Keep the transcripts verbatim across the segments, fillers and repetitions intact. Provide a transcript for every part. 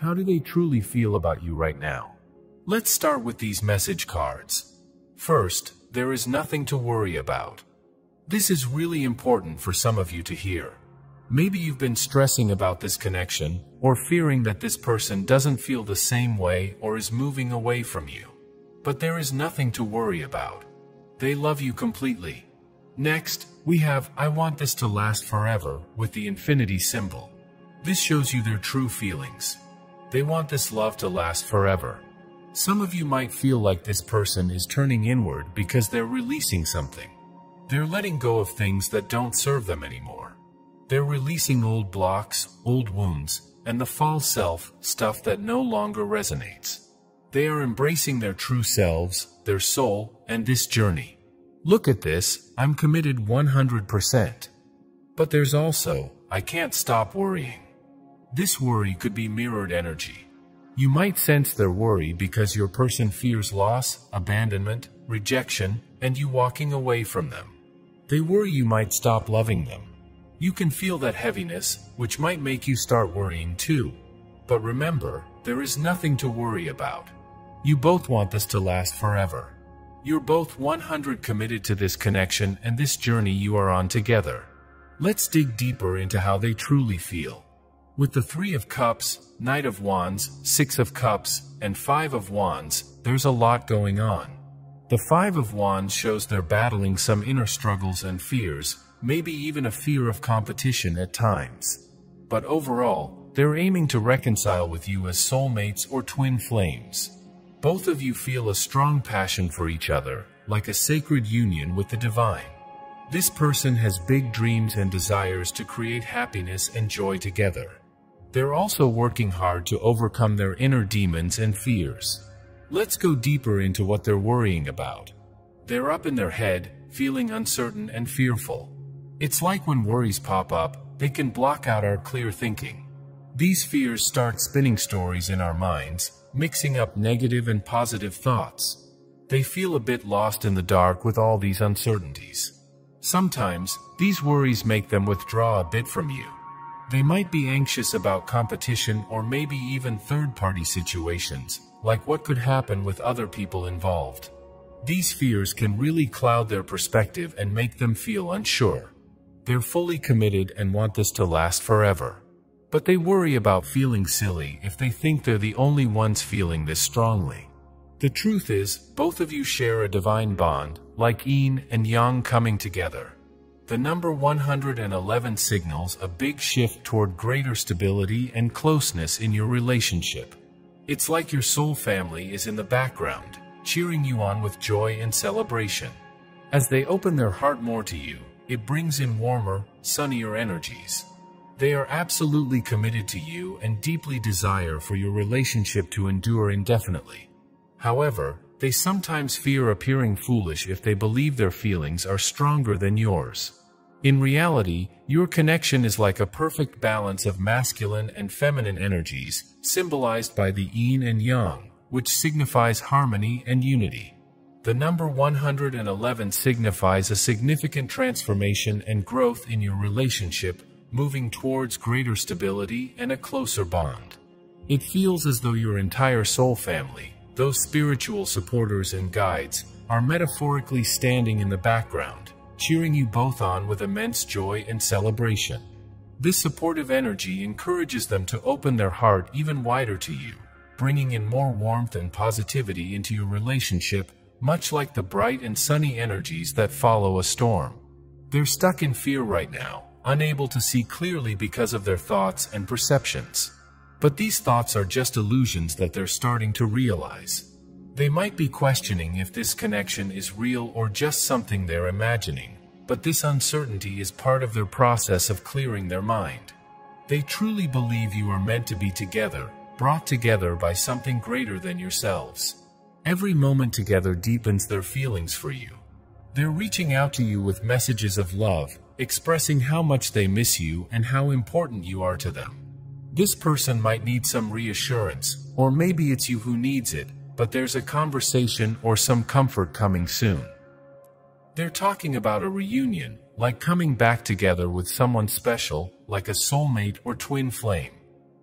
how do they truly feel about you right now? Let's start with these message cards. First, there is nothing to worry about. This is really important for some of you to hear. Maybe you've been stressing about this connection, or fearing that this person doesn't feel the same way or is moving away from you. But there is nothing to worry about. They love you completely. Next, we have I want this to last forever with the infinity symbol. This shows you their true feelings. They want this love to last forever. Some of you might feel like this person is turning inward because they're releasing something. They're letting go of things that don't serve them anymore. They're releasing old blocks, old wounds, and the false self, stuff that no longer resonates. They are embracing their true selves, their soul, and this journey. Look at this, I'm committed one hundred percent. But there's also, I can't stop worrying. This worry could be mirrored energy. You might sense their worry because your person fears loss, abandonment, rejection, and you walking away from them. They worry you might stop loving them. You can feel that heaviness, which might make you start worrying too. But remember, there is nothing to worry about. You both want this to last forever. You're both one hundred committed to this connection and this journey you are on together. Let's dig deeper into how they truly feel. With the Three of Cups, Knight of Wands, Six of Cups, and Five of Wands, there's a lot going on. The Five of Wands shows they're battling some inner struggles and fears, maybe even a fear of competition at times. But overall, they're aiming to reconcile with you as soulmates or twin flames. Both of you feel a strong passion for each other, like a sacred union with the divine. This person has big dreams and desires to create happiness and joy together. They're also working hard to overcome their inner demons and fears. Let's go deeper into what they're worrying about. They're up in their head, feeling uncertain and fearful. It's like when worries pop up, they can block out our clear thinking. These fears start spinning stories in our minds, mixing up negative and positive thoughts. They feel a bit lost in the dark with all these uncertainties. Sometimes, these worries make them withdraw a bit from you. They might be anxious about competition or maybe even third-party situations, like what could happen with other people involved. These fears can really cloud their perspective and make them feel unsure. They're fully committed and want this to last forever. But they worry about feeling silly if they think they're the only ones feeling this strongly. The truth is, both of you share a divine bond, like yin and yang coming together. The number one hundred eleven signals a big shift toward greater stability and closeness in your relationship. It's like your soul family is in the background, cheering you on with joy and celebration. As they open their heart more to you, it brings in warmer, sunnier energies. They are absolutely committed to you and deeply desire for your relationship to endure indefinitely. However, they sometimes fear appearing foolish if they believe their feelings are stronger than yours. In reality, your connection is like a perfect balance of masculine and feminine energies, symbolized by the yin and yang, which signifies harmony and unity. The number one hundred eleven signifies a significant transformation and growth in your relationship, moving towards greater stability and a closer bond. It feels as though your entire soul family, those spiritual supporters and guides, are metaphorically standing in the background, cheering you both on with immense joy and celebration. This supportive energy encourages them to open their heart even wider to you, bringing in more warmth and positivity into your relationship, much like the bright and sunny energies that follow a storm. They're stuck in fear right now, unable to see clearly because of their thoughts and perceptions. But these thoughts are just illusions that they're starting to realize. They might be questioning if this connection is real or just something they're imagining, but this uncertainty is part of their process of clearing their mind. They truly believe you are meant to be together, brought together by something greater than yourselves. Every moment together deepens their feelings for you. They're reaching out to you with messages of love, expressing how much they miss you and how important you are to them. This person might need some reassurance, or maybe it's you who needs it, but there's a conversation or some comfort coming soon. They're talking about a reunion, like coming back together with someone special, like a soulmate or twin flame.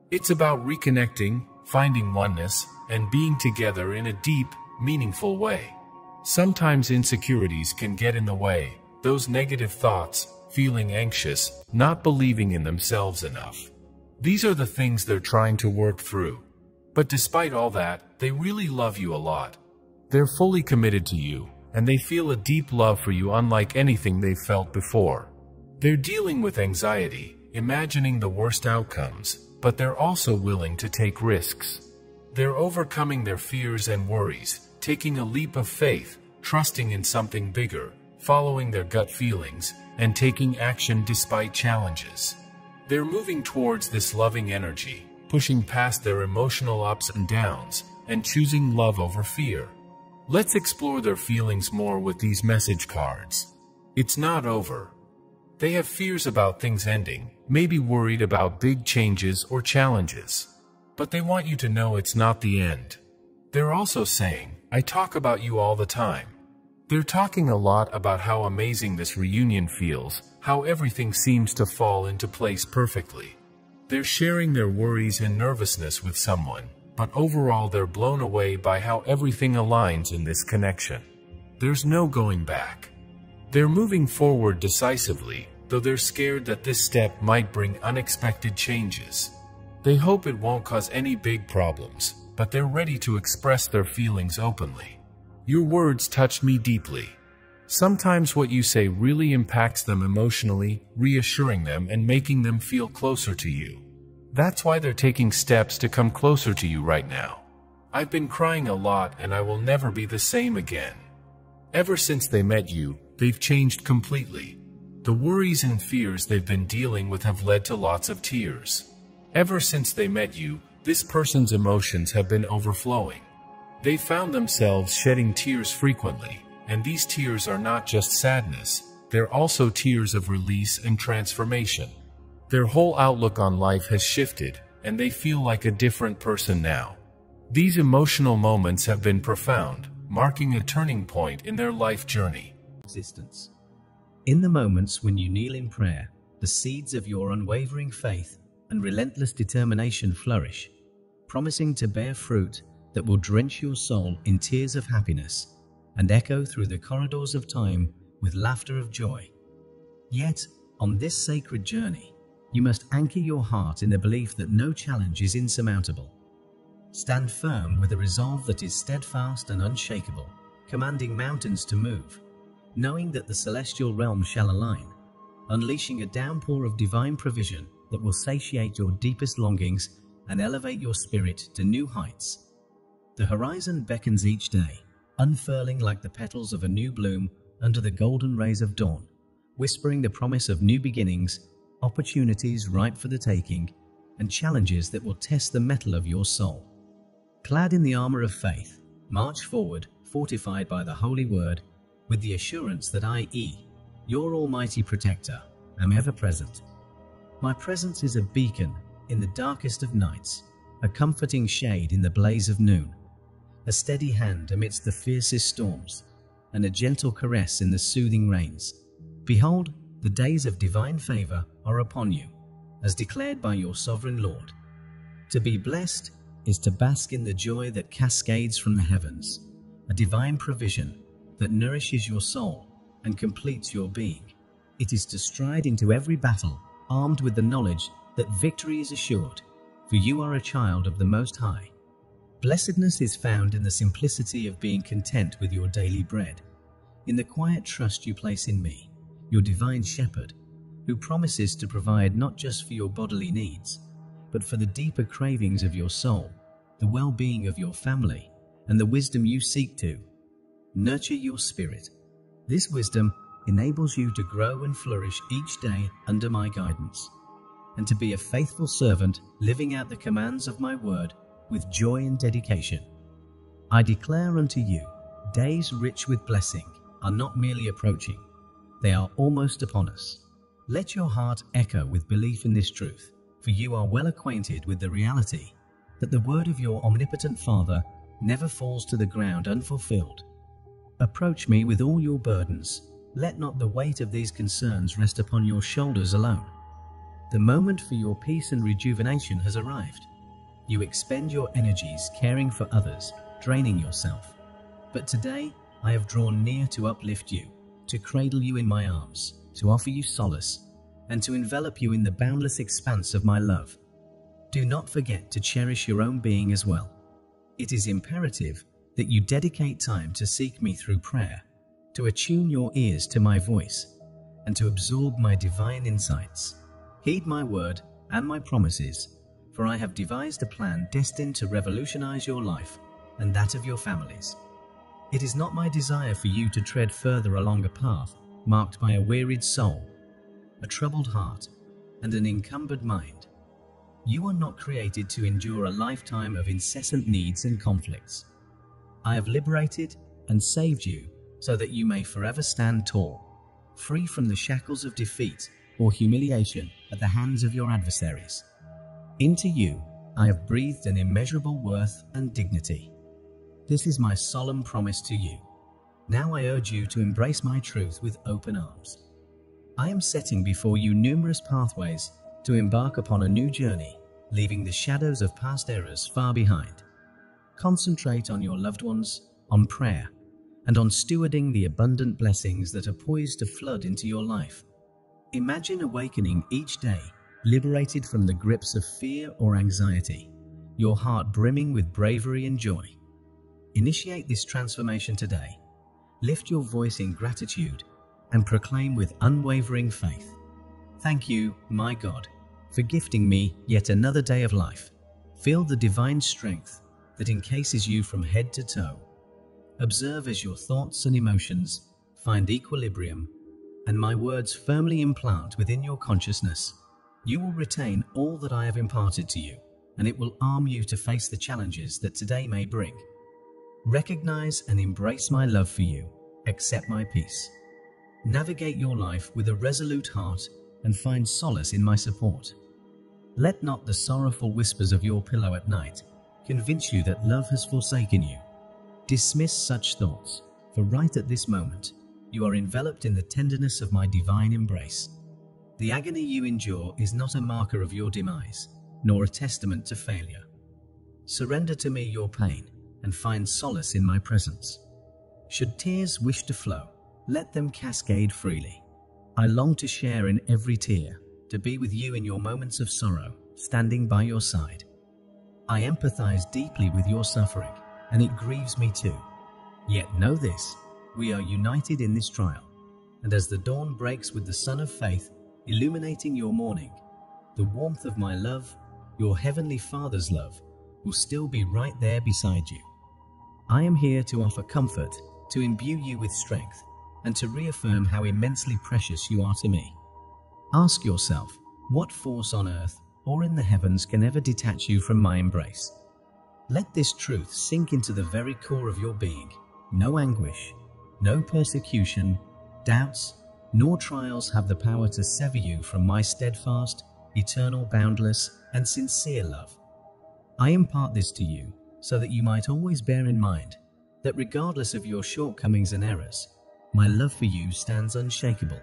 It's about reconnecting, finding oneness, and being together in a deep, meaningful way. Sometimes insecurities can get in the way, those negative thoughts, feeling anxious, not believing in themselves enough. These are the things they're trying to work through. But despite all that, they really love you a lot. They're fully committed to you, and they feel a deep love for you unlike anything they've felt before. They're dealing with anxiety, imagining the worst outcomes, but they're also willing to take risks. They're overcoming their fears and worries, taking a leap of faith, trusting in something bigger, following their gut feelings, and taking action despite challenges. They're moving towards this loving energy, pushing past their emotional ups and downs, and choosing love over fear. Let's explore their feelings more with these message cards. It's not over. They have fears about things ending, maybe worried about big changes or challenges. But they want you to know it's not the end. They're also saying, I talk about you all the time. They're talking a lot about how amazing this reunion feels, how everything seems to fall into place perfectly. They're sharing their worries and nervousness with someone, but overall they're blown away by how everything aligns in this connection. There's no going back. They're moving forward decisively, though they're scared that this step might bring unexpected changes. They hope it won't cause any big problems, but they're ready to express their feelings openly. Your words touch me deeply. Sometimes what you say really impacts them emotionally, reassuring them and making them feel closer to you. That's why they're taking steps to come closer to you right now. I've been crying a lot and I will never be the same again. Ever since they met you, they've changed completely. The worries and fears they've been dealing with have led to lots of tears. Ever since they met you, this person's emotions have been overflowing. They found themselves shedding tears frequently, and these tears are not just sadness, they're also tears of release and transformation. Their whole outlook on life has shifted, and they feel like a different person now. These emotional moments have been profound, marking a turning point in their life journey. Existence. In the moments when you kneel in prayer, the seeds of your unwavering faith and relentless determination flourish, promising to bear fruit that will drench your soul in tears of happiness and echo through the corridors of time with laughter of joy. Yet, on this sacred journey, you must anchor your heart in the belief that no challenge is insurmountable. Stand firm with a resolve that is steadfast and unshakable, commanding mountains to move, knowing that the celestial realm shall align, unleashing a downpour of divine provision that will satiate your deepest longings and elevate your spirit to new heights. The horizon beckons each day, unfurling like the petals of a new bloom under the golden rays of dawn, whispering the promise of new beginnings, opportunities ripe for the taking, and challenges that will test the mettle of your soul. Clad in the armor of faith, march forward, fortified by the Holy Word, with the assurance that I, your Almighty Protector, am ever present. My presence is a beacon in the darkest of nights, a comforting shade in the blaze of noon, a steady hand amidst the fiercest storms, and a gentle caress in the soothing rains. Behold, the days of divine favor are upon you, as declared by your sovereign Lord. To be blessed is to bask in the joy that cascades from the heavens, a divine provision that nourishes your soul and completes your being. It is to stride into every battle, armed with the knowledge that victory is assured, for you are a child of the Most High. Blessedness is found in the simplicity of being content with your daily bread, in the quiet trust you place in me, your divine shepherd, who promises to provide not just for your bodily needs, but for the deeper cravings of your soul, the well-being of your family, and the wisdom you seek to nurture your spirit. This wisdom enables you to grow and flourish each day under my guidance, and to be a faithful servant living out the commands of my word with joy and dedication. I declare unto you, days rich with blessing are not merely approaching, they are almost upon us. Let your heart echo with belief in this truth, for you are well acquainted with the reality that the word of your omnipotent Father never falls to the ground unfulfilled. Approach me with all your burdens. Let not the weight of these concerns rest upon your shoulders alone. The moment for your peace and rejuvenation has arrived. You expend your energies caring for others, draining yourself. But today, I have drawn near to uplift you, to cradle you in my arms, to offer you solace, and to envelop you in the boundless expanse of my love. Do not forget to cherish your own being as well. It is imperative that you dedicate time to seek me through prayer, to attune your ears to my voice, and to absorb my divine insights. Heed my word and my promises, for I have devised a plan destined to revolutionize your life and that of your families. It is not my desire for you to tread further along a path marked by a wearied soul, a troubled heart, and an encumbered mind. You are not created to endure a lifetime of incessant needs and conflicts. I have liberated and saved you so that you may forever stand tall, free from the shackles of defeat or humiliation at the hands of your adversaries. Into you, I have breathed an immeasurable worth and dignity. This is my solemn promise to you. Now I urge you to embrace my truth with open arms. I am setting before you numerous pathways to embark upon a new journey, leaving the shadows of past errors far behind. Concentrate on your loved ones, on prayer, and on stewarding the abundant blessings that are poised to flood into your life. Imagine awakening each day, liberated from the grips of fear or anxiety, your heart brimming with bravery and joy. Initiate this transformation today. Lift your voice in gratitude and proclaim with unwavering faith, "Thank you, my God, for gifting me yet another day of life." Feel the divine strength that encases you from head to toe. Observe as your thoughts and emotions find equilibrium, and my words firmly implant within your consciousness. You will retain all that I have imparted to you, and it will arm you to face the challenges that today may bring. Recognize and embrace my love for you. Accept my peace. Navigate your life with a resolute heart and find solace in my support. Let not the sorrowful whispers of your pillow at night convince you that love has forsaken you. Dismiss such thoughts, for right at this moment, you are enveloped in the tenderness of my divine embrace. The agony you endure is not a marker of your demise, nor a testament to failure. Surrender to me your pain and find solace in my presence. Should tears wish to flow, let them cascade freely. I long to share in every tear, to be with you in your moments of sorrow, standing by your side. I empathize deeply with your suffering, and it grieves me too. Yet know this, we are united in this trial, and as the dawn breaks with the sun of faith illuminating your morning, the warmth of my love, your heavenly Father's love, will still be right there beside you. I am here to offer comfort, to imbue you with strength, and to reaffirm how immensely precious you are to me. Ask yourself, what force on earth or in the heavens can ever detach you from my embrace? Let this truth sink into the very core of your being. No anguish, no persecution, doubts, nor trials have the power to sever you from my steadfast, eternal, boundless, and sincere love. I impart this to you so that you might always bear in mind that regardless of your shortcomings and errors, my love for you stands unshakable.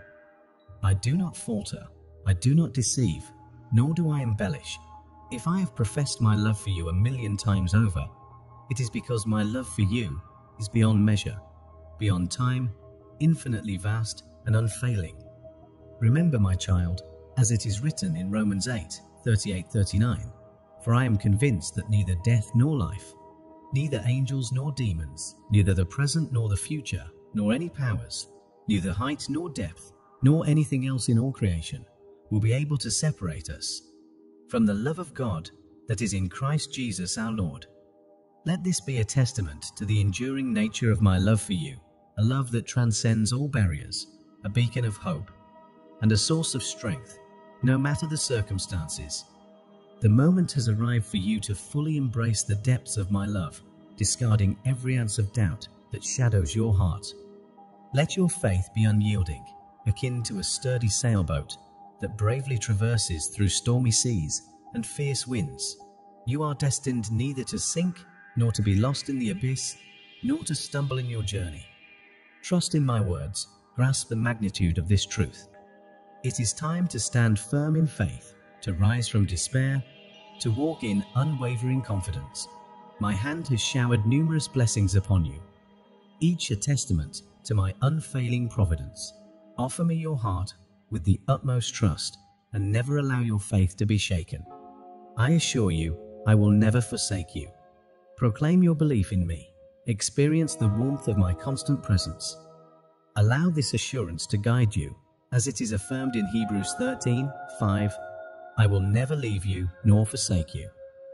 I do not falter, I do not deceive, nor do I embellish. If I have professed my love for you a million times over, it is because my love for you is beyond measure, beyond time, infinitely vast and unfailing. Remember, my child, as it is written in Romans eight, thirty-eight thirty-nine, for I am convinced that neither death nor life, neither angels nor demons, neither the present nor the future, nor any powers, neither height nor depth, nor anything else in all creation, will be able to separate us from the love of God that is in Christ Jesus our Lord. Let this be a testament to the enduring nature of my love for you, a love that transcends all barriers, a beacon of hope, and a source of strength, no matter the circumstances. The moment has arrived for you to fully embrace the depths of my love, discarding every ounce of doubt that shadows your heart. Let your faith be unyielding, akin to a sturdy sailboat that bravely traverses through stormy seas and fierce winds. You are destined neither to sink, nor to be lost in the abyss, nor to stumble in your journey. Trust in my words, grasp the magnitude of this truth. It is time to stand firm in faith, to rise from despair, to walk in unwavering confidence. My hand has showered numerous blessings upon you, each a testament to my unfailing providence. Offer me your heart with the utmost trust and never allow your faith to be shaken. I assure you, I will never forsake you. Proclaim your belief in me. Experience the warmth of my constant presence. Allow this assurance to guide you, as it is affirmed in Hebrews thirteen five, I will never leave you nor forsake you.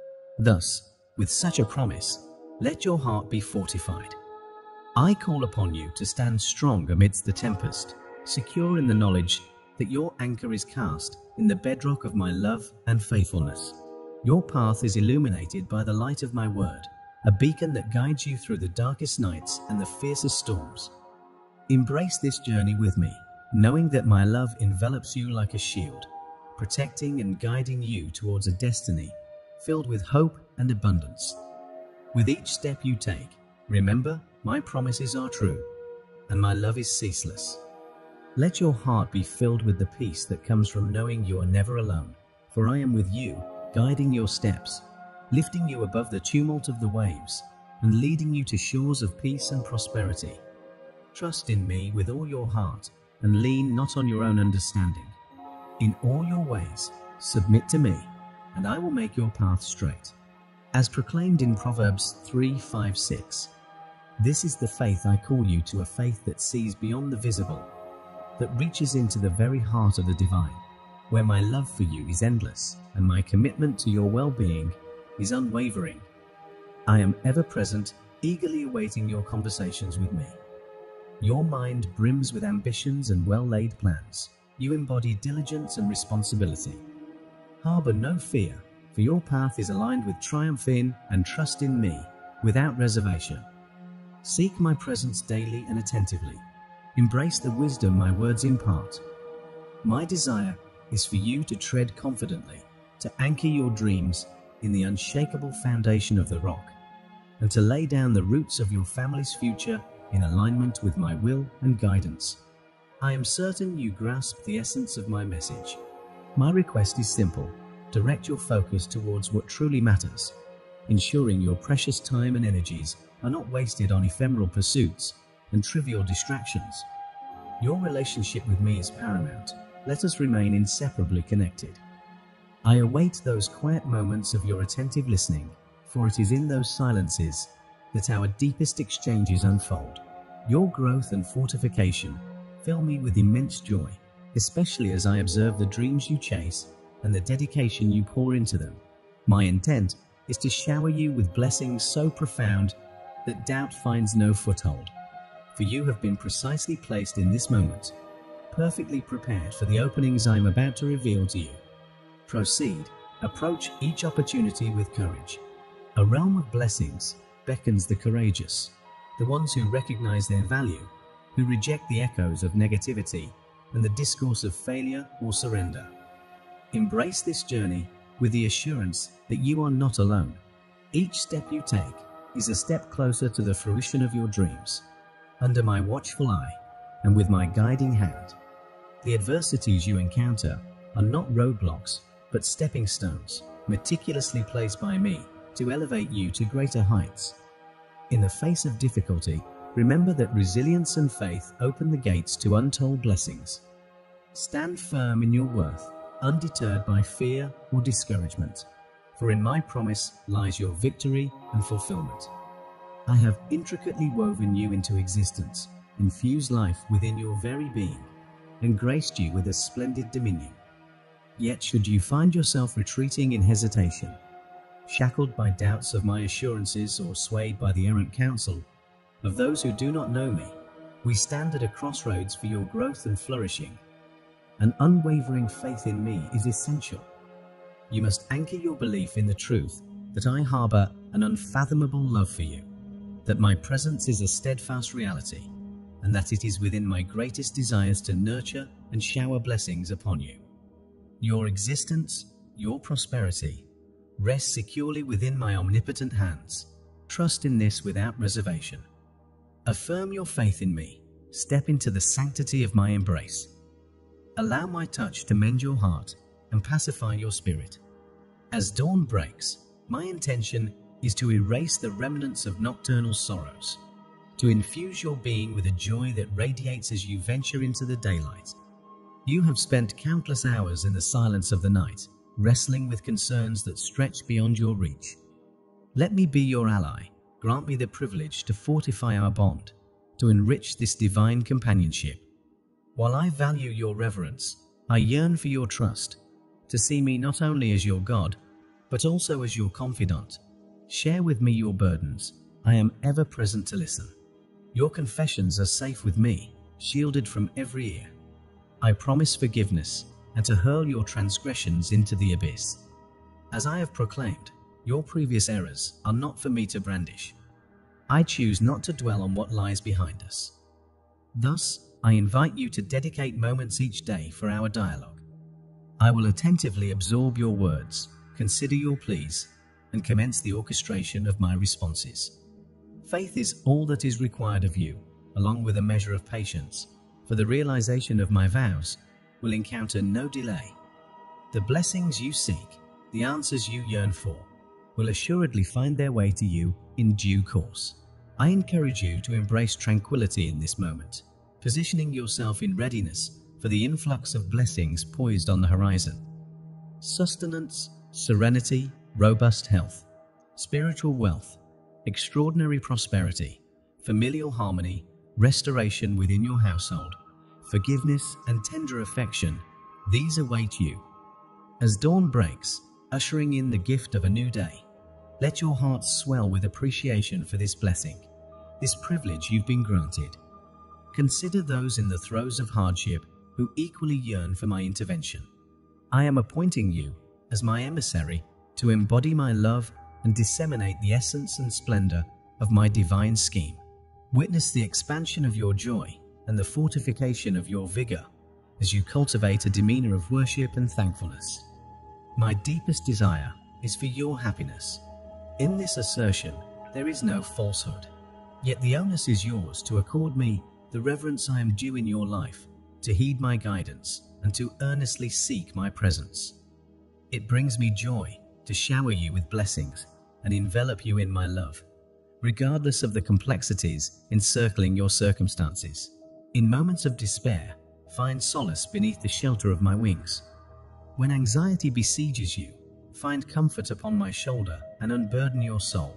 Thus, with such a promise, let your heart be fortified. I call upon you to stand strong amidst the tempest, secure in the knowledge that your anchor is cast in the bedrock of my love and faithfulness. Your path is illuminated by the light of my word, a beacon that guides you through the darkest nights and the fiercest storms. Embrace this journey with me, knowing that my love envelops you like a shield, protecting and guiding you towards a destiny filled with hope and abundance. With each step you take, remember, my promises are true, and my love is ceaseless. Let your heart be filled with the peace that comes from knowing you are never alone, for I am with you, guiding your steps, lifting you above the tumult of the waves, and leading you to shores of peace and prosperity. Trust in me with all your heart, and lean not on your own understanding. In all your ways, submit to me, and I will make your path straight. As proclaimed in Proverbs three five six, this is the faith I call you to, a faith that sees beyond the visible, that reaches into the very heart of the divine, where my love for you is endless and my commitment to your well-being is unwavering. I am ever present, eagerly awaiting your conversations with me. Your mind brims with ambitions and well-laid plans. You embody diligence and responsibility. Harbor no fear, for your path is aligned with triumph in and trust in me, without reservation. Seek my presence daily and attentively. Embrace the wisdom my words impart. My desire is for you to tread confidently, to anchor your dreams in the unshakable foundation of the rock, and to lay down the roots of your family's future in alignment with my will and guidance. I am certain you grasp the essence of my message. My request is simple: direct your focus towards what truly matters, ensuring your precious time and energies are not wasted on ephemeral pursuits and trivial distractions. Your relationship with me is paramount. Let us remain inseparably connected. I await those quiet moments of your attentive listening, for it is in those silences that our deepest exchanges unfold. Your growth and fortification fill me with immense joy, especially as I observe the dreams you chase and the dedication you pour into them. My intent is to shower you with blessings so profound that doubt finds no foothold. For you have been precisely placed in this moment, perfectly prepared for the openings I am about to reveal to you. Proceed, approach each opportunity with courage. A realm of blessings beckons the courageous, the ones who recognize their value, who reject the echoes of negativity and the discourse of failure or surrender. Embrace this journey with the assurance that you are not alone. Each step you take is a step closer to the fruition of your dreams. Under my watchful eye and with my guiding hand, the adversities you encounter are not roadblocks, but stepping stones, meticulously placed by me to elevate you to greater heights. In the face of difficulty, remember that resilience and faith open the gates to untold blessings. Stand firm in your worth, undeterred by fear or discouragement, for in my promise lies your victory and fulfillment. I have intricately woven you into existence, infused life within your very being, and graced you with a splendid dominion. Yet should you find yourself retreating in hesitation, shackled by doubts of my assurances or swayed by the errant counsel of those who do not know me, we stand at a crossroads for your growth and flourishing. An unwavering faith in me is essential. You must anchor your belief in the truth that I harbor an unfathomable love for you, that my presence is a steadfast reality, and that it is within my greatest desires to nurture and shower blessings upon you. Your existence, your prosperity, rests securely within my omnipotent hands. Trust in this without reservation. Affirm your faith in me. Step into the sanctity of my embrace. Allow my touch to mend your heart and pacify your spirit. As dawn breaks, my intention is to erase the remnants of nocturnal sorrows, to infuse your being with a joy that radiates as you venture into the daylight. You have spent countless hours in the silence of the night, wrestling with concerns that stretch beyond your reach. Let me be your ally. Grant me the privilege to fortify our bond, to enrich this divine companionship. While I value your reverence, I yearn for your trust, to see me not only as your God, but also as your confidant. Share with me your burdens. I am ever present to listen. Your confessions are safe with me, shielded from every ear. I promise forgiveness and to hurl your transgressions into the abyss. As I have proclaimed, your previous errors are not for me to brandish. I choose not to dwell on what lies behind us. Thus, I invite you to dedicate moments each day for our dialogue. I will attentively absorb your words, consider your pleas, and commence the orchestration of my responses. Faith is all that is required of you, along with a measure of patience, for the realization of my vows will encounter no delay. The blessings you seek, the answers you yearn for, will assuredly find their way to you in due course. I encourage you to embrace tranquility in this moment, positioning yourself in readiness for the influx of blessings poised on the horizon. Sustenance, serenity, robust health, spiritual wealth, extraordinary prosperity, familial harmony, restoration within your household, forgiveness and tender affection, these await you. As dawn breaks, ushering in the gift of a new day, let your heart swell with appreciation for this blessing, this privilege you've been granted. Consider those in the throes of hardship who equally yearn for my intervention. I am appointing you as my emissary to embody my love and disseminate the essence and splendor of my divine scheme. Witness the expansion of your joy and the fortification of your vigor as you cultivate a demeanor of worship and thankfulness. My deepest desire is for your happiness. In this assertion, there is no falsehood. Yet the onus is yours to accord me the reverence I am due in your life, to heed my guidance, and to earnestly seek my presence. It brings me joy to shower you with blessings and envelop you in my love, regardless of the complexities encircling your circumstances. In moments of despair, find solace beneath the shelter of my wings. When anxiety besieges you, find comfort upon my shoulder and unburden your soul.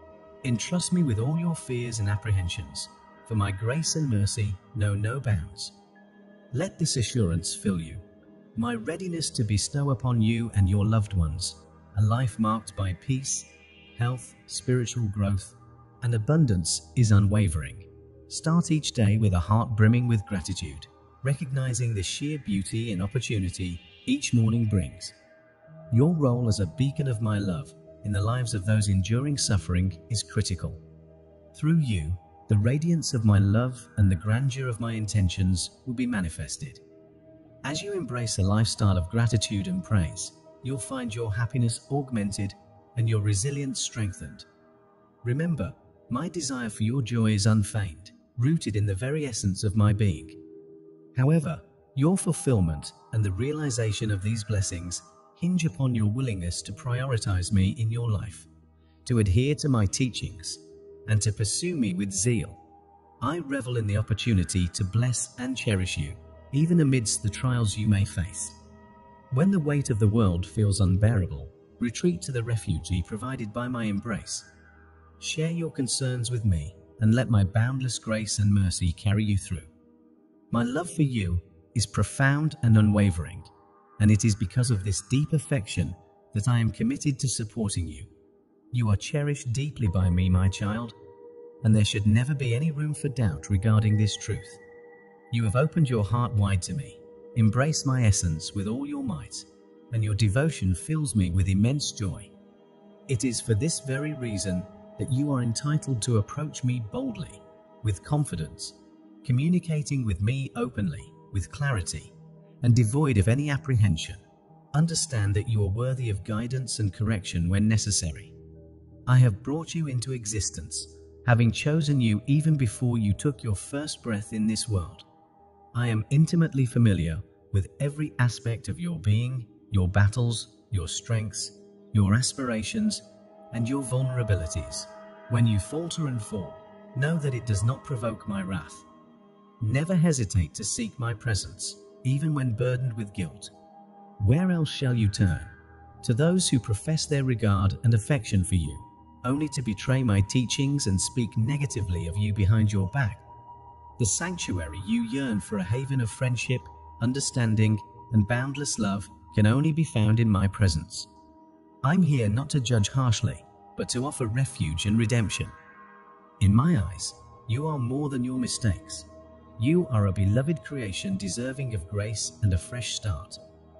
Entrust me with all your fears and apprehensions, for my grace and mercy know no bounds. Let this assurance fill you, my readiness to bestow upon you and your loved ones a life marked by peace, health, spiritual growth, and abundance is unwavering. Start each day with a heart brimming with gratitude, recognizing the sheer beauty and opportunity each morning brings. Your role as a beacon of my love in the lives of those enduring suffering is critical. Through you, the radiance of my love and the grandeur of my intentions will be manifested. As you embrace a lifestyle of gratitude and praise, you'll find your happiness augmented and your resilience strengthened. Remember, my desire for your joy is unfeigned, rooted in the very essence of my being. However, your fulfillment and the realization of these blessings hinge upon your willingness to prioritize me in your life, to adhere to my teachings, and to pursue me with zeal. I revel in the opportunity to bless and cherish you, even amidst the trials you may face. When the weight of the world feels unbearable, retreat to the refuge provided by my embrace. Share your concerns with me and let my boundless grace and mercy carry you through. My love for you is profound and unwavering, and it is because of this deep affection that I am committed to supporting you. You are cherished deeply by me, my child, and there should never be any room for doubt regarding this truth. You have opened your heart wide to me. Embrace my essence with all your might, and your devotion fills me with immense joy. It is for this very reason that you are entitled to approach me boldly, with confidence, communicating with me openly, with clarity, and devoid of any apprehension. Understand that you are worthy of guidance and correction when necessary. I have brought you into existence, having chosen you even before you took your first breath in this world. I am intimately familiar with every aspect of your being, your battles, your strengths, your aspirations, and your vulnerabilities. When you falter and fall, know that it does not provoke my wrath. Never hesitate to seek my presence, even when burdened with guilt. Where else shall you turn? To those who profess their regard and affection for you, only to betray my teachings and speak negatively of you behind your back. The sanctuary you yearn for, a haven of friendship, understanding, and boundless love, can only be found in my presence. I'm here not to judge harshly, but to offer refuge and redemption. In my eyes, you are more than your mistakes. You are a beloved creation deserving of grace and a fresh start.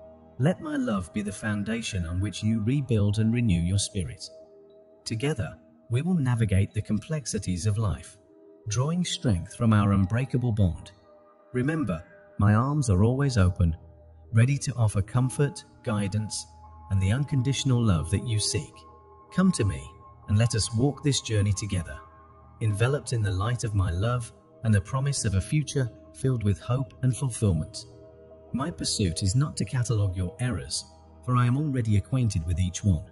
Let my love be the foundation on which you rebuild and renew your spirit. Together, we will navigate the complexities of life, drawing strength from our unbreakable bond. Remember, my arms are always open, ready to offer comfort, guidance, and the unconditional love that you seek. Come to me, and let us walk this journey together, enveloped in the light of my love and the promise of a future filled with hope and fulfillment. My pursuit is not to catalogue your errors, for I am already acquainted with each one.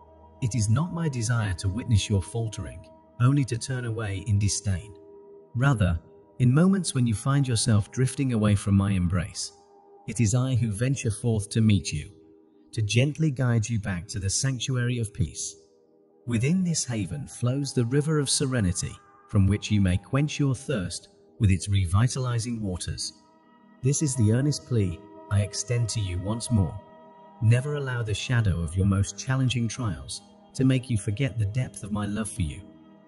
It is not my desire to witness your faltering, only to turn away in disdain. Rather, in moments when you find yourself drifting away from my embrace, it is I who venture forth to meet you, to gently guide you back to the sanctuary of peace. Within this haven flows the river of serenity, from which you may quench your thirst with its revitalizing waters. This is the earnest plea I extend to you once more. Never allow the shadow of your most challenging trials to make you forget the depth of my love for you.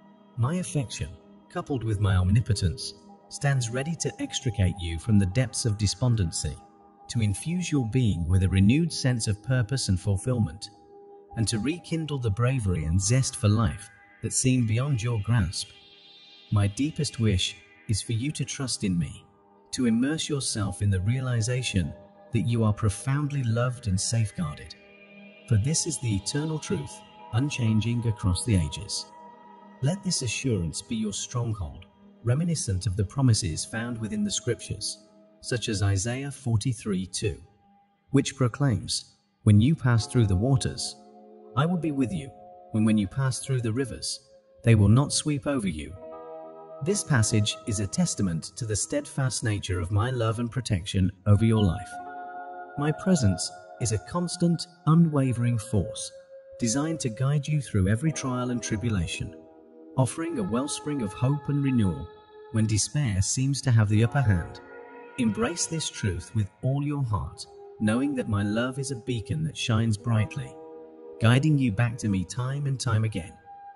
My affection, coupled with my omnipotence, stands ready to extricate you from the depths of despondency, to infuse your being with a renewed sense of purpose and fulfillment, and to rekindle the bravery and zest for life that seem beyond your grasp. My deepest wish is for you to trust in me, to immerse yourself in the realization that you are profoundly loved and safeguarded. For this is the eternal truth, unchanging across the ages. Let this assurance be your stronghold, reminiscent of the promises found within the scriptures, such as Isaiah forty-three two, which proclaims, "When you pass through the waters, I will be with you, and when you pass through the rivers, they will not sweep over you." This passage is a testament to the steadfast nature of my love and protection over your life. My presence is a constant, unwavering force, designed to guide you through every trial and tribulation, offering a wellspring of hope and renewal when despair seems to have the upper hand. Embrace this truth with all your heart, knowing that my love is a beacon that shines brightly, guiding you back to me time and time again.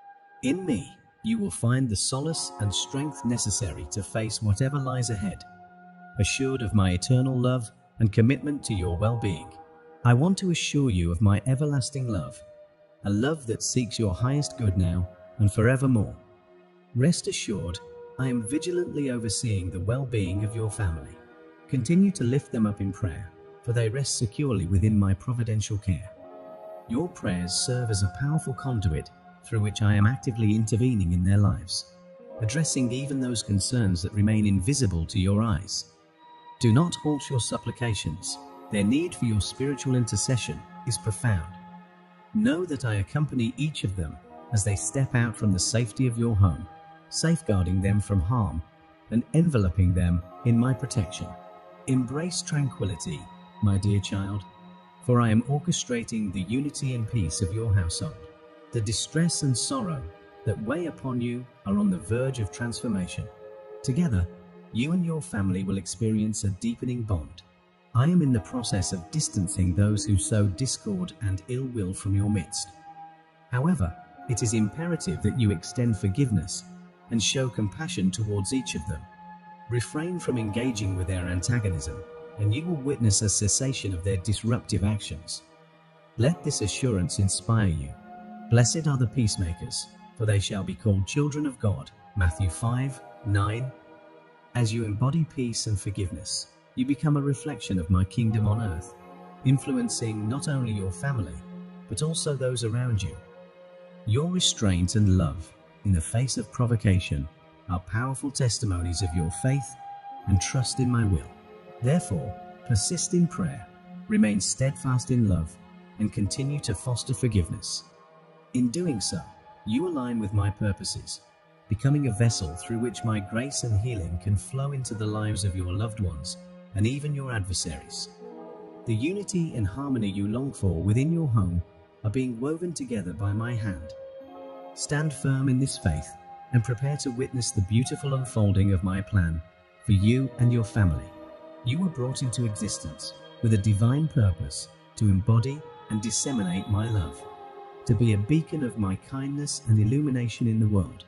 In me, you will find the solace and strength necessary to face whatever lies ahead, assured of my eternal love and commitment to your well-being. I want to assure you of my everlasting love, a love that seeks your highest good now and forevermore. Rest assured, I am vigilantly overseeing the well-being of your family. Continue to lift them up in prayer, for they rest securely within my providential care. Your prayers serve as a powerful conduit through which I am actively intervening in their lives, addressing even those concerns that remain invisible to your eyes. Do not halt your supplications. Their need for your spiritual intercession is profound. Know that I accompany each of them as they step out from the safety of your home, safeguarding them from harm and enveloping them in my protection. Embrace tranquility, my dear child, for I am orchestrating the unity and peace of your household. The distress and sorrow that weigh upon you are on the verge of transformation. Together, you and your family will experience a deepening bond. I am in the process of distancing those who sow discord and ill will from your midst. However, it is imperative that you extend forgiveness and show compassion towards each of them. Refrain from engaging with their antagonism, and you will witness a cessation of their disruptive actions. Let this assurance inspire you. Blessed are the peacemakers, for they shall be called children of God. Matthew five nine. As you embody peace and forgiveness, you become a reflection of my kingdom on earth, influencing not only your family, but also those around you. Your restraint and love in the face of provocation are powerful testimonies of your faith and trust in my will. Therefore, persist in prayer, remain steadfast in love, and continue to foster forgiveness. In doing so, you align with my purposes, becoming a vessel through which my grace and healing can flow into the lives of your loved ones and even your adversaries. The unity and harmony you long for within your home are being woven together by my hand. Stand firm in this faith and prepare to witness the beautiful unfolding of my plan for you and your family. You were brought into existence with a divine purpose to embody and disseminate my love, to be a beacon of my kindness and illumination in the world.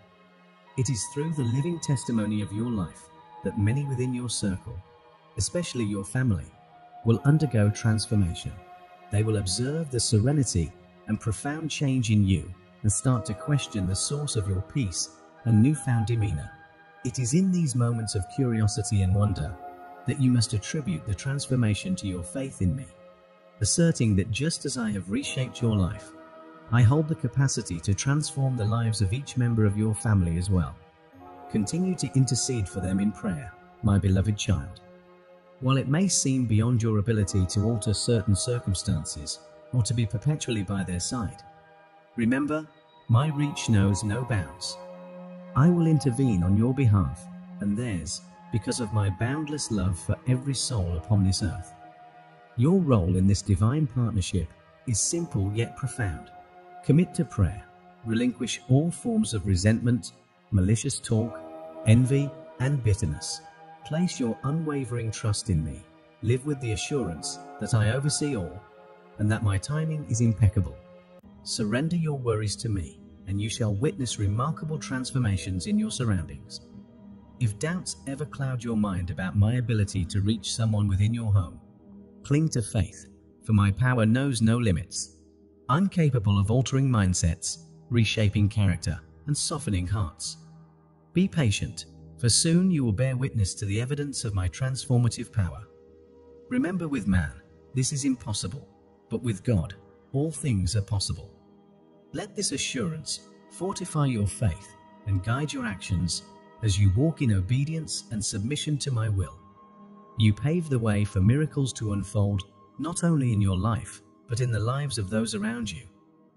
It is through the living testimony of your life that many within your circle, especially your family, will undergo transformation. They will observe the serenity and profound change in you and start to question the source of your peace and newfound demeanor. It is in these moments of curiosity and wonder that you must attribute the transformation to your faith in me, asserting that just as I have reshaped your life, I hold the capacity to transform the lives of each member of your family as well. Continue to intercede for them in prayer, my beloved child. While it may seem beyond your ability to alter certain circumstances or to be perpetually by their side, remember, my reach knows no bounds. I will intervene on your behalf and theirs because of my boundless love for every soul upon this earth. Your role in this divine partnership is simple yet profound. Commit to prayer, relinquish all forms of resentment, malicious talk, envy, and bitterness. Place your unwavering trust in me. Live with the assurance that I oversee all and that my timing is impeccable. Surrender your worries to me, and you shall witness remarkable transformations in your surroundings. If doubts ever cloud your mind about my ability to reach someone within your home, cling to faith, for my power knows no limits. I'm capable of altering mindsets, reshaping character, and softening hearts. Be patient, for soon you will bear witness to the evidence of my transformative power. Remember, with man, this is impossible, but with God, all things are possible. Let this assurance fortify your faith and guide your actions as you walk in obedience and submission to my will. You pave the way for miracles to unfold not only in your life, but in the lives of those around you.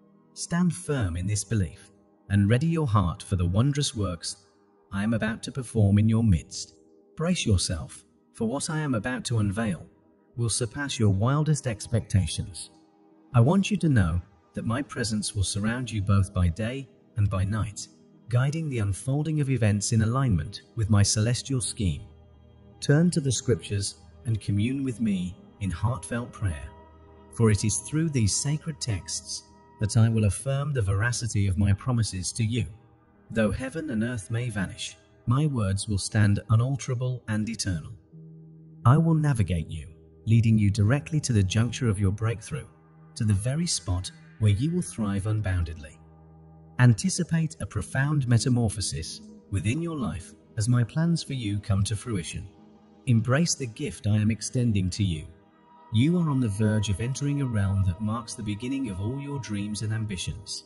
Stand firm in this belief and ready your heart for the wondrous works I am about to perform in your midst. Brace yourself, for what I am about to unveil will surpass your wildest expectations. I want you to know that my presence will surround you both by day and by night, guiding the unfolding of events in alignment with my celestial scheme. Turn to the scriptures and commune with me in heartfelt prayer, for it is through these sacred texts that I will affirm the veracity of my promises to you. Though heaven and earth may vanish, my words will stand unalterable and eternal. I will navigate you, leading you directly to the juncture of your breakthrough, to the very spot where you will thrive unboundedly. Anticipate a profound metamorphosis within your life as my plans for you come to fruition. Embrace the gift I am extending to you. You are on the verge of entering a realm that marks the beginning of all your dreams and ambitions.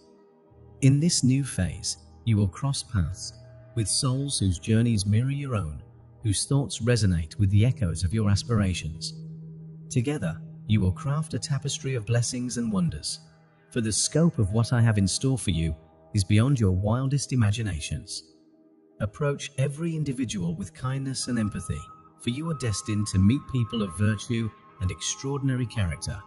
In this new phase, you will cross paths with souls whose journeys mirror your own, whose thoughts resonate with the echoes of your aspirations. Together, you will craft a tapestry of blessings and wonders, for the scope of what I have in store for you is beyond your wildest imaginations. Approach every individual with kindness and empathy, for you are destined to meet people of virtue and extraordinary character.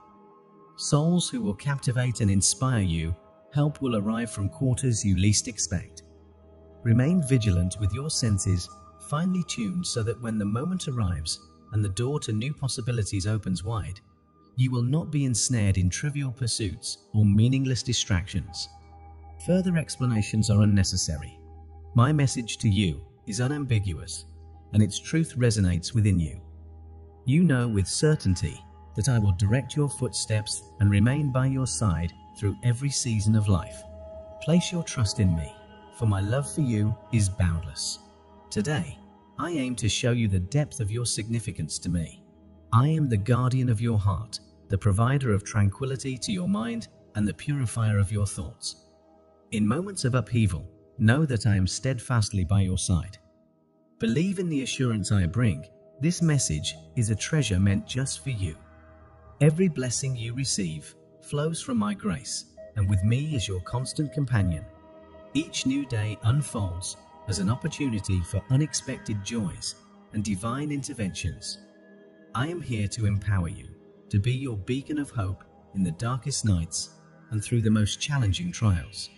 Souls who will captivate and inspire you. Help will arrive from quarters you least expect. Remain vigilant with your senses finely tuned so that when the moment arrives and the door to new possibilities opens wide, you will not be ensnared in trivial pursuits or meaningless distractions. Further explanations are unnecessary. My message to you is unambiguous, and its truth resonates within you. You know with certainty that I will direct your footsteps and remain by your side through every season of life. Place your trust in me, for my love for you is boundless. Today, I aim to show you the depth of your significance to me. I am the guardian of your heart, the provider of tranquility to your mind, and the purifier of your thoughts. In moments of upheaval, know that I am steadfastly by your side. Believe in the assurance I bring. This message is a treasure meant just for you. Every blessing you receive flows from my grace, and with me as your constant companion. Each new day unfolds as an opportunity for unexpected joys and divine interventions. I am here to empower you, to be your beacon of hope in the darkest nights and through the most challenging trials.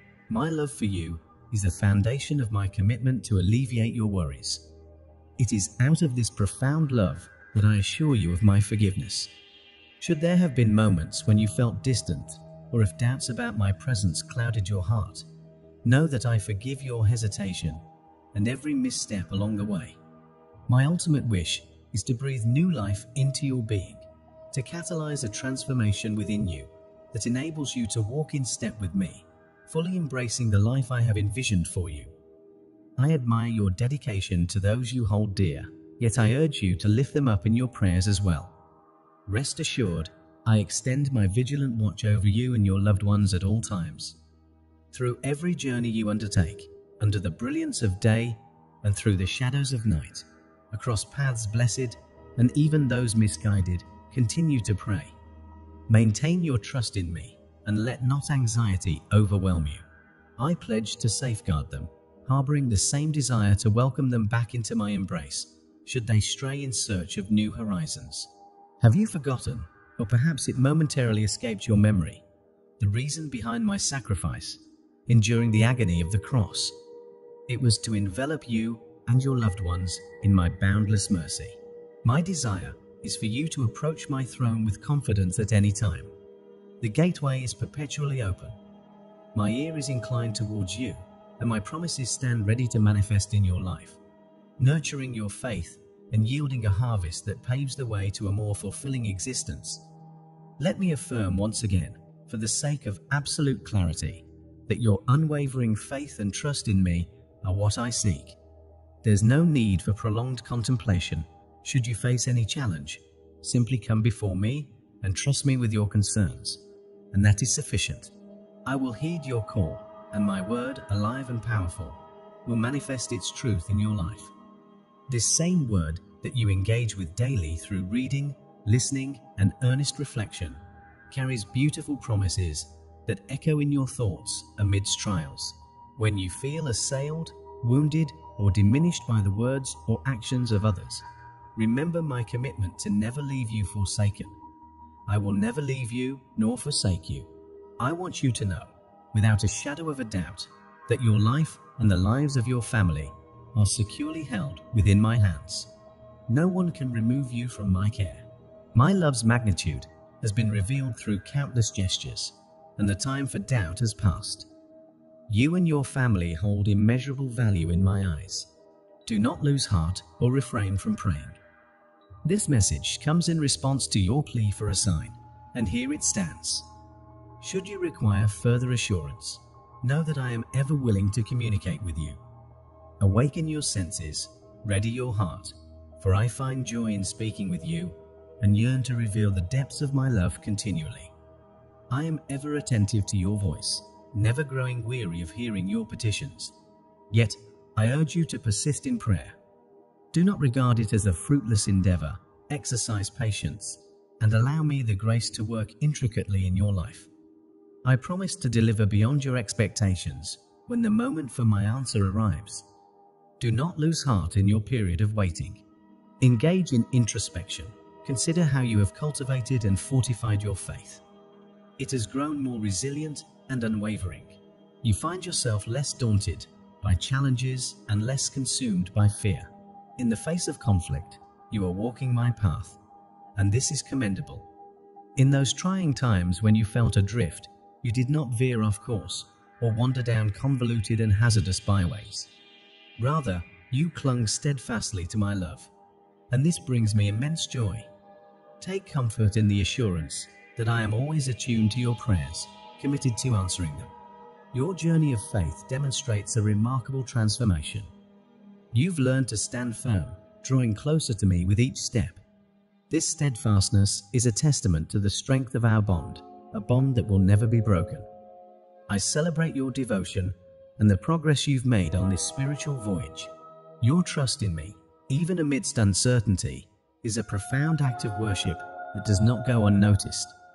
My love for you is the foundation of my commitment to alleviate your worries. It is out of this profound love that I assure you of my forgiveness. Should there have been moments when you felt distant, or if doubts about my presence clouded your heart, know that I forgive your hesitation and every misstep along the way. My ultimate wish is to breathe new life into your being, to catalyze a transformation within you that enables you to walk in step with me, fully embracing the life I have envisioned for you. I admire your dedication to those you hold dear, yet I urge you to lift them up in your prayers as well. Rest assured, I extend my vigilant watch over you and your loved ones at all times. Through every journey you undertake, under the brilliance of day and through the shadows of night, across paths blessed and even those misguided, continue to pray. Maintain your trust in me and let not anxiety overwhelm you. I pledge to safeguard them, harboring the same desire to welcome them back into my embrace, should they stray in search of new horizons. Have you forgotten, or perhaps it momentarily escaped your memory, the reason behind my sacrifice, enduring the agony of the cross? It was to envelop you and your loved ones in my boundless mercy. My desire is for you to approach my throne with confidence at any time. The gateway is perpetually open. My ear is inclined towards you, and my promises stand ready to manifest in your life, nurturing your faith and yielding a harvest that paves the way to a more fulfilling existence. Let me affirm once again, for the sake of absolute clarity, that your unwavering faith and trust in me are what I seek. There's no need for prolonged contemplation. Should you face any challenge, simply come before me and trust me with your concerns, and that is sufficient. I will heed your call, and my word, alive and powerful, will manifest its truth in your life. This same word that you engage with daily through reading, listening, and earnest reflection carries beautiful promises that echo in your thoughts amidst trials. When you feel assailed, wounded, or diminished by the words or actions of others, remember my commitment to never leave you forsaken. I will never leave you nor forsake you. I want you to know, without a shadow of a doubt, that your life and the lives of your family are securely held within my hands. No one can remove you from my care. My love's magnitude has been revealed through countless gestures, and the time for doubt has passed. You and your family hold immeasurable value in my eyes. Do not lose heart or refrain from praying. This message comes in response to your plea for a sign, and here it stands. Should you require further assurance, know that I am ever willing to communicate with you. Awaken your senses, ready your heart, for I find joy in speaking with you and yearn to reveal the depths of my love continually. I am ever attentive to your voice, never growing weary of hearing your petitions. Yet, I urge you to persist in prayer. Do not regard it as a fruitless endeavor. Exercise patience and allow me the grace to work intricately in your life. I promise to deliver beyond your expectations when the moment for my answer arrives. Do not lose heart in your period of waiting. Engage in introspection. Consider how you have cultivated and fortified your faith. It has grown more resilient and unwavering. You find yourself less daunted by challenges and less consumed by fear. In the face of conflict, you are walking my path, and this is commendable. In those trying times when you felt adrift, you did not veer off course or wander down convoluted and hazardous byways. Rather, you clung steadfastly to my love, and this brings me immense joy. Take comfort in the assurance that I am always attuned to your prayers, committed to answering them. Your journey of faith demonstrates a remarkable transformation. You've learned to stand firm, drawing closer to me with each step. This steadfastness is a testament to the strength of our bond, a bond that will never be broken. I celebrate your devotion and the progress you've made on this spiritual voyage. Your trust in me, even amidst uncertainty, is a profound act of worship that does not go unnoticed.